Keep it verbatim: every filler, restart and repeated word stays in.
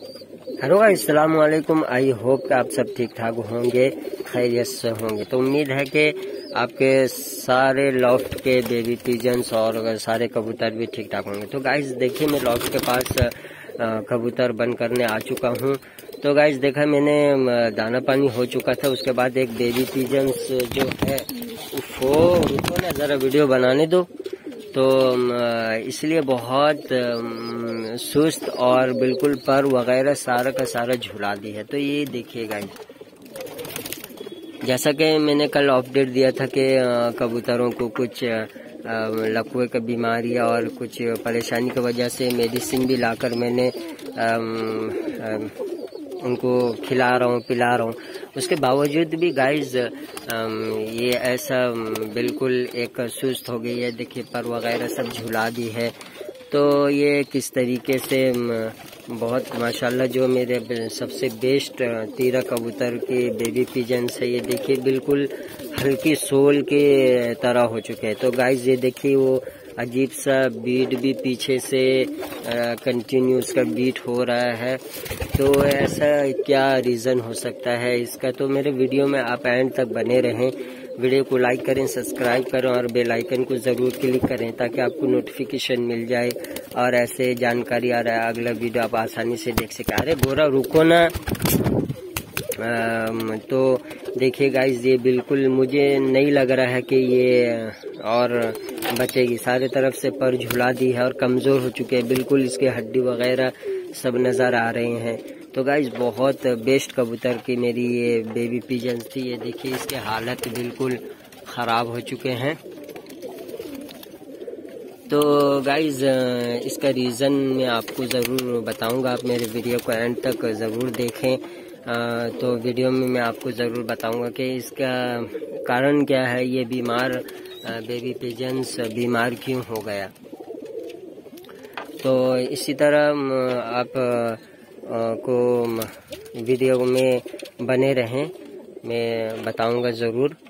Hello guys, अस्सलाम वालेकुम। I hope कि आप सब ठीक ठाक होंगे, खैरियत से होंगे। तो उम्मीद है कि आपके सारे लॉफ्ट के बेबी पिजन्स और सारे कबूतर भी ठीक ठाक होंगे। तो गाइस देखिए, मैं लॉफ्ट के पास कबूतर बंद करने आ चुका हूँ। तो गाइस देखा, मैंने दाना पानी हो चुका था। उसके बाद एक बेबी पिजन्स जो है वो रुको ना, जरा वीडियो बनाने दो। तो इसलिए बहुत सुस्त और बिल्कुल पर वगैरह सारा का सारा झुला दी है। तो ये देखिए गाइस, जैसा कि मैंने कल अपडेट दिया था कि कबूतरों को कुछ लकवे की बीमारी और कुछ परेशानी की वजह से मेडिसिन भी लाकर मैंने उनको खिला रहा हूँ, पिला रहा हूँ। उसके बावजूद भी गाइस ये ऐसा बिल्कुल एक सुस्त हो गई है। देखिए, पर वगैरह सब झुला दी है। तो ये किस तरीके से बहुत माशाल्लाह जो मेरे सबसे बेस्ट तीरा कबूतर के बेबी पिजन्स है, ये देखिए बिल्कुल हल्की सोल के तरह हो चुके हैं। तो गाइस ये देखिए, वो अजीब सा बीट भी पीछे से कंटिन्यू उसका बीट हो रहा है। तो ऐसा क्या रीज़न हो सकता है इसका? तो मेरे वीडियो में आप एंड तक बने रहें। वीडियो को लाइक करें, सब्सक्राइब करें और बेल आइकन को ज़रूर क्लिक करें ताकि आपको नोटिफिकेशन मिल जाए और ऐसे जानकारी आ रहा है अगला वीडियो आप आसानी से देख सकें। अरे गोरा रुको ना। आ, तो देखिए गाइस, ये बिल्कुल मुझे नहीं लग रहा है कि ये और बचेगी। सारे तरफ से पर झुला दी है और कमज़ोर हो चुके हैं, बिल्कुल इसके हड्डी वगैरह सब नज़र आ रहे हैं। तो गाइस बहुत बेस्ट कबूतर की मेरी ये बेबी पिजन्स थी। ये देखिए, इसके हालत बिल्कुल ख़राब हो चुके हैं। तो गाइस इसका रीज़न मैं आपको ज़रूर बताऊंगा, आप मेरे वीडियो को एंड तक ज़रूर देखें। आ, तो वीडियो में मैं आपको ज़रूर बताऊंगा कि इसका कारण क्या है, ये बीमार बेबी पिजन्स बीमार क्यों हो गया। तो इसी तरह आप को वीडियो में बने रहें, मैं बताऊंगा ज़रूर।